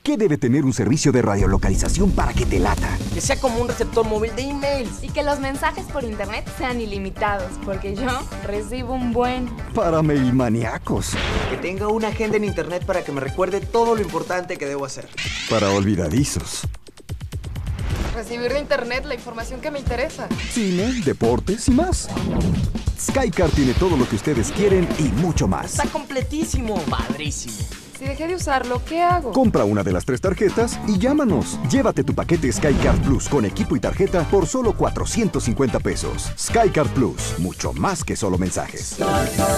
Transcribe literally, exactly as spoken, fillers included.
¿Qué debe tener un servicio de radiolocalización para que te lata? Que sea como un receptor móvil de emails. Y que los mensajes por internet sean ilimitados, porque yo recibo un buen. Para mailmaníacos. Que tenga una agenda en internet para que me recuerde todo lo importante que debo hacer. Para olvidadizos. Recibir de internet la información que me interesa. Cine, deportes y más. Skycard tiene todo lo que ustedes quieren y mucho más. Está completísimo. Padrísimo. Si dejé de usarlo, ¿qué hago? Compra una de las tres tarjetas y llámanos. Llévate tu paquete Skycard Plus con equipo y tarjeta por solo cuatrocientos cincuenta pesos. Skycard Plus, mucho más que solo mensajes.